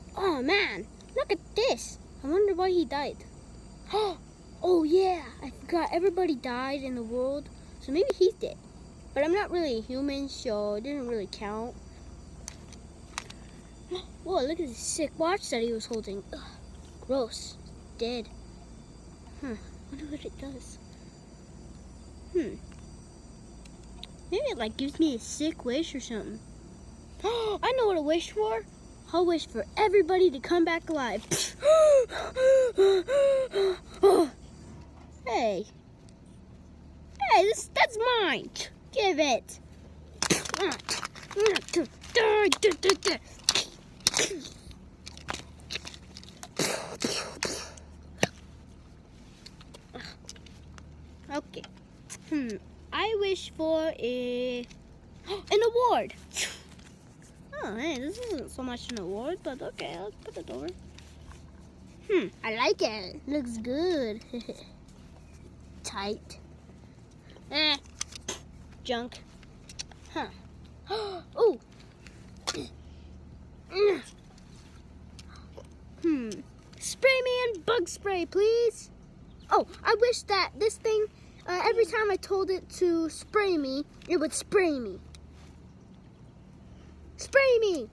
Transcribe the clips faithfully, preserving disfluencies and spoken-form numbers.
Oh man, look at this. I wonder why he died. Oh yeah, I forgot everybody died in the world, so maybe he's dead. But I'm not really a human, so it didn't really count. Whoa, look at this sick watch that he was holding. Ugh, gross. Dead. Huh, wonder what it does. Hmm. Maybe it like gives me a sick wish or something. Oh, I know what I wish for. I'll wish for everybody to come back alive. Hey. Hey, this that's mine. Give it. Okay. Hmm. I wish for a an award. Oh, hey, this isn't so much an award, but okay, let's put it over. Hmm, I like it. Looks good. Tight. Eh. Junk. Huh. Oh. Hmm. Spray me in bug spray, please. Oh, I wish that this thing, uh, every time I told it to spray me, it would spray me. Spray me.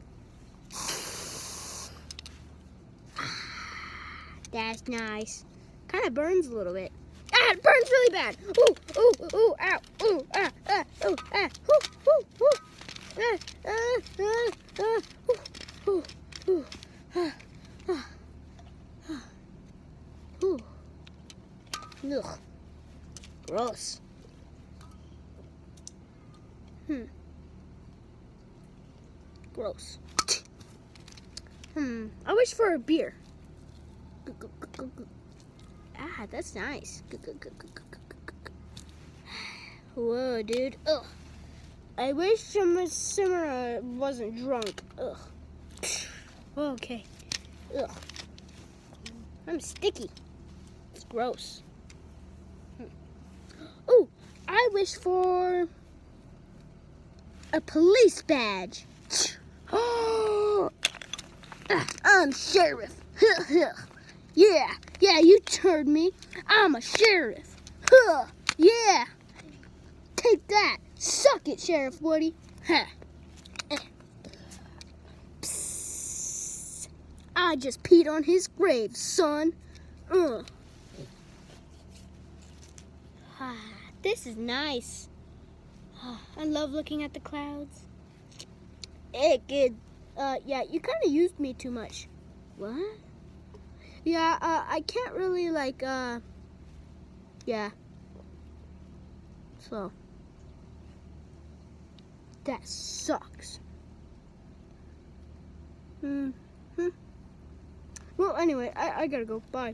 That's nice. Kind of burns a little bit. Ah, it burns really bad. Ooh, ooh, ooh, ow, ooh, ah, ah, ooh, ah, ooh, ooh, ooh, ah, ah, ah, ah, ooh, ooh, ooh, ah, ah, ah, ooh. Ugh, gross. Hmm. Gross. Hmm. I wish for a beer. Ah, that's nice. Whoa, dude. Ugh. I wish Samara wasn't drunk. Ugh. Okay. Ugh. I'm sticky. It's gross. Hmm. Oh, I wish for a police badge. Oh, I'm sheriff. Yeah, yeah, you heard me. I'm a sheriff. Huh, yeah. Take that. Suck it, Sheriff Woody. Huh. Psst. I just peed on his grave, son. Uh. This is nice. I love looking at the clouds. Hey, kid. Uh, yeah, you kind of used me too much. What? Yeah, uh, I can't really, like, uh, yeah. So, that sucks. Hmm. Hmm. Well, anyway, I, I gotta go. Bye.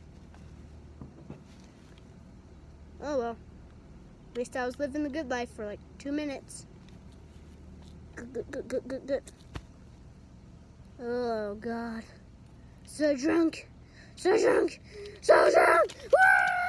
Oh, well. At least I was living the good life for, like, two minutes. Good, good, good, good, good, good. Oh, God. So drunk. So drunk. So drunk. Woo!